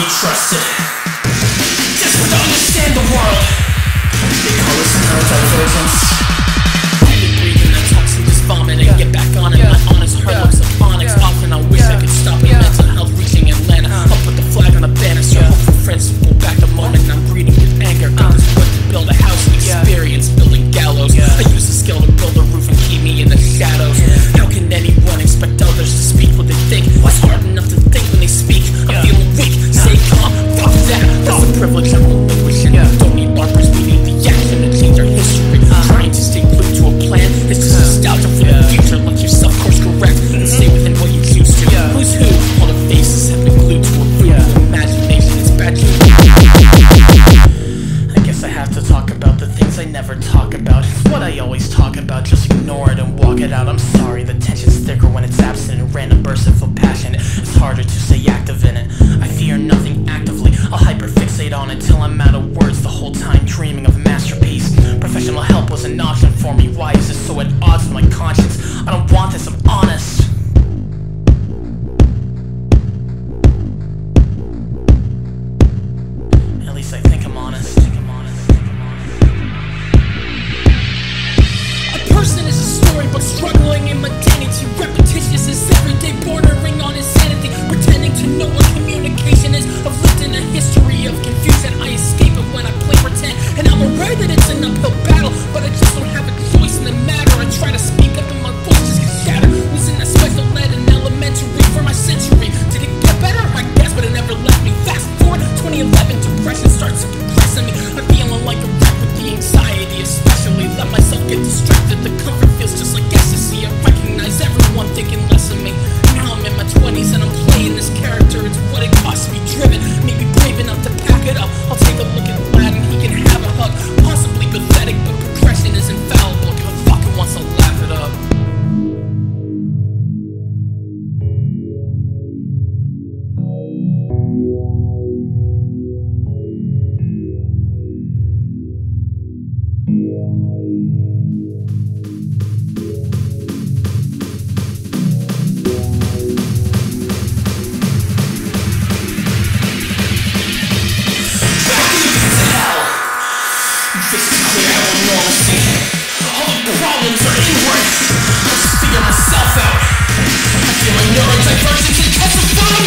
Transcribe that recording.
be trusted. Desperate to understand the world, they call us neurodivergence. I've been breathing that toxin, just vomit and get back on it. My honest heart looks like onyx. Often I wish I could stop it. Mental health reaching Atlanta. I'll put the flag on the banister. Hope for friends to pull back the moment I'm breathing with anger. God is what to build a house and experience building gallows. I use the skill to build a roof and keep me in the shadows. How can anyone expect others to speak what they think? What's hard enough to think when they speak? I'm feeling weak, stay calm, fuck that. That's a privilege I'm relinquishing. Don't need barbers, we need the action to change our history. Trying to stay glued to a plan is just nostalgia for the future. Let yourself course correct and stay within what you choose to. Who's who? All the faces have been glued to a brutal imagination. It's bad you. I guess I have to talk about the things I never talk about. It's what I always talk about, just ignore it and walk it out. I'm sorry, the tension's thicker when it's absent in random bursts of full passion. It's harder to stay active in it. I fear nothing actively, I'll hyperfixate on it till I'm out of words, the whole time dreaming of a masterpiece. Professional help was an option for me. Why is this so at odds with my conscience? I don't want this, I'm honest. At least I think I'm honest. A person is a storybook struggling in modernity. Repetitious is everyday, bordering on insanity. Pretending to know what communication is. I've lived in a history of confusion. I escape it when I play pretend, and I'm aware that it's an uphill battle, but I just don't have a choice in the matter. I try to speak up and my voice just gets shattered. Was in that special ed in elementary for my century. Did it get better? I guess, but it never left me. Fast forward 2011, depression starts depressing me. I'm feeling like a wreck with the anxiety, especially. Let myself get distracted. The comfort feels just like ecstasy. I recognize everyone thinking less of me. Now I'm in my 20s and I'm playing this character. It's what it costs to be driven. Maybe brave enough to pack it up. I'll take a look at Vlad and he can have a hug. Possibly pathetic, but progression is infallible. If a fucker wants to laugh it up. This is clear how normalcy. All the problems are inward. I'll just figure myself out. I feel my neurodivergence intensifying.